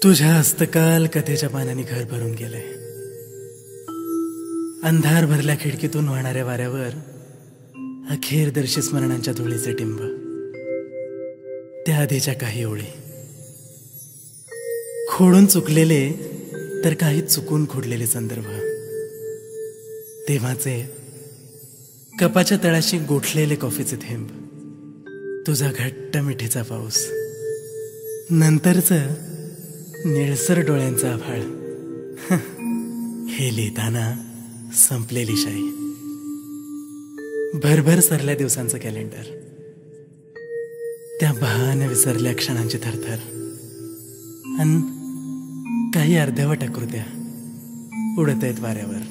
तुझ्या हस्तकाल कथेच्या पानाने घर भरून गेले. अंधार भरल्या खिडकीतून वाहणाऱ्या वाऱ्यावर अखेरदर्शी स्मरणांच्या धुळीचे टिंब. त्या आधीच्या काही ओळी खोडून चुकलेले तर काही चुकून खोडलेले संदर्भ. तेव्हाचे कपाच्या तळाशी गोठलेले कॉफीचे थेंब. तुझा घट्ट मिठीचा पाऊस. नंतरचं निळसर डोळ्यांचा आभाळ. हे लिहिताना संपलेली शाई. भरभर सरल्या दिवसांचं कॅलेंडर. त्या बहाने विसरल्या क्षणांची थरथर. अन काही अर्धवट आकृत्या उडत आहेत वाऱ्यावर.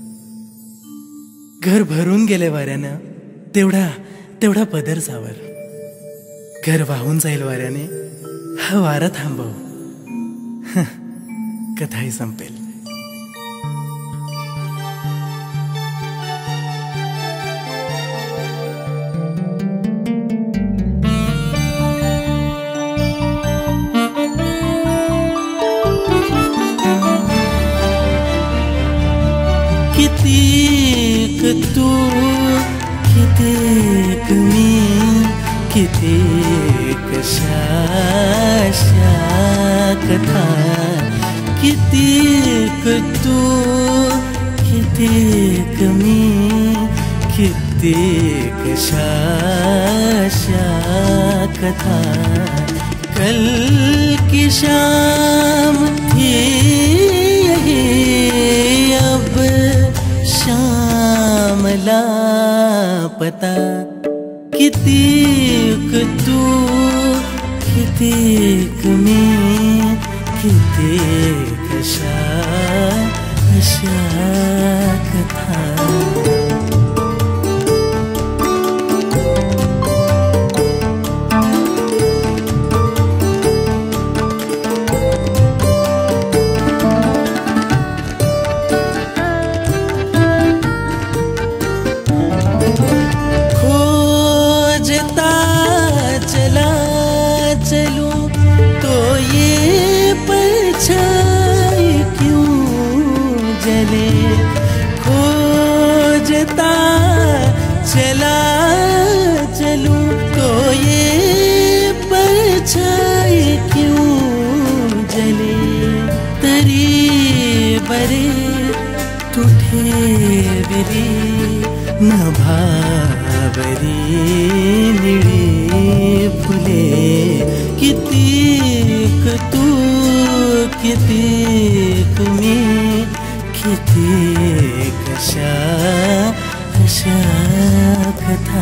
घर भरून गेले वाऱ्यानं. तेवढा पदर सावर. घर वाहून जाईल वाऱ्याने. हा वारा थांबव. कथाही संपेल. कितीक तू कितीक मी कितीक शाशा कथा. कितीक तू कितीक मी कितीक शाशा कथा. कल की शाम थी यही अब शाम लापता. कितीक तू कितीक मी कितीक शाशा कथा. खोजता चला चलूं तो ये परछाई क्यों जले. तरी बरे तुठे बिरी न भावरी निळी फुले. कितीक तू कितीक मी कितीक शाशा कथा.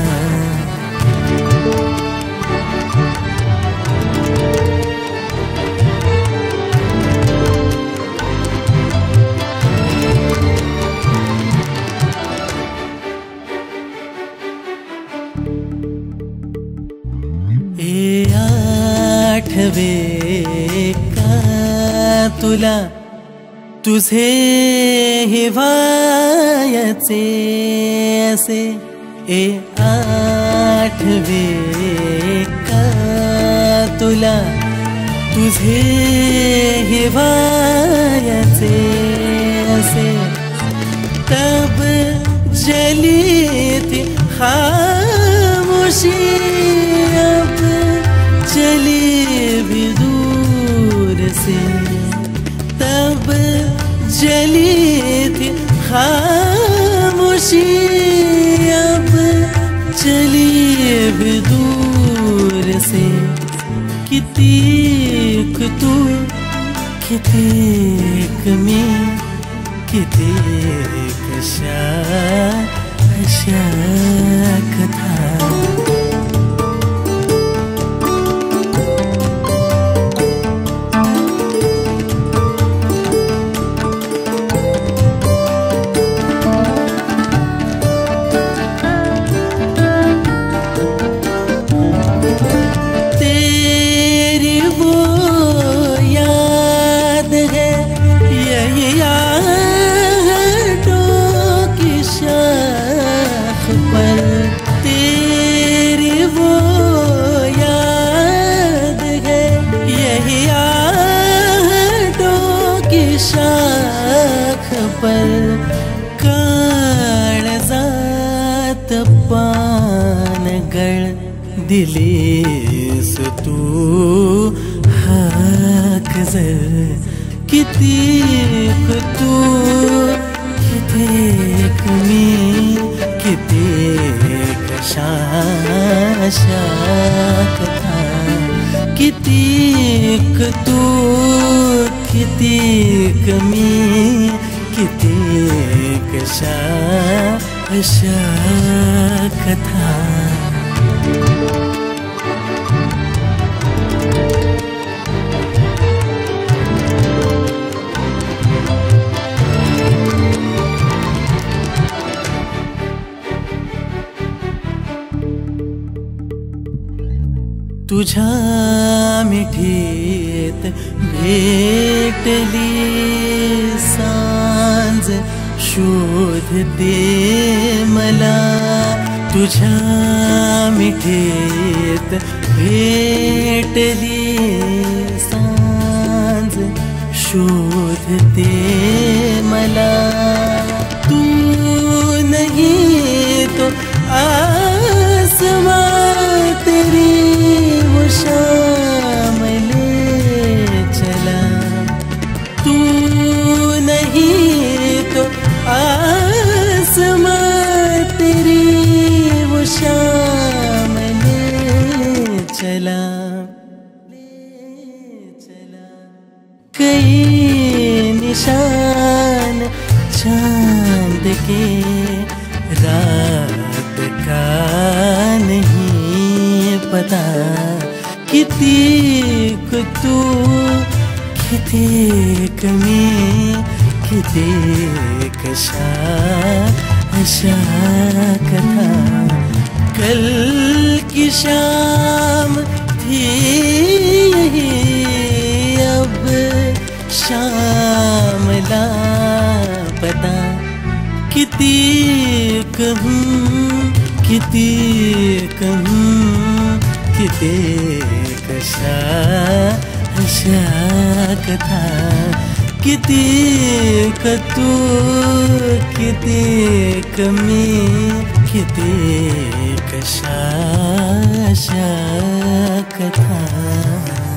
ए आठवे का तुला तुझे हिवायाचे असे. ए आठवे का तुला तुझे हिवायाचे असे. तब जली थी खामोशी अब चली भी दूर से. तब जली थी खामोशी अब चली भी दूर से. कितीक तू कितीक मी कितीक शाशा कथा. पर गळ दिलीस तू हाक जर कितीक तू कितीक मी कितीक शाशा कथा कितीक तू कितीक मी कितीक शाशा कथा तुझ्या मिठीत भेटली सांज शोधते मला तुझ्या मिठीत भेटली सांज शोधते मला तू नहीं तो आसमां तेरी वो शाम ले चला तू नहीं तो आसमां तेरी वो शाम ले चला कई निशान चांद के रात का नहीं पता कितीक तू कितीक मी कितीक शाशा कथा कल की शाम थी यही अब शाम लापता कितीक हूँ कितीक हूँ कितीक शाशा कथा कितीक तू कितीक मी कितीक शाशा कथा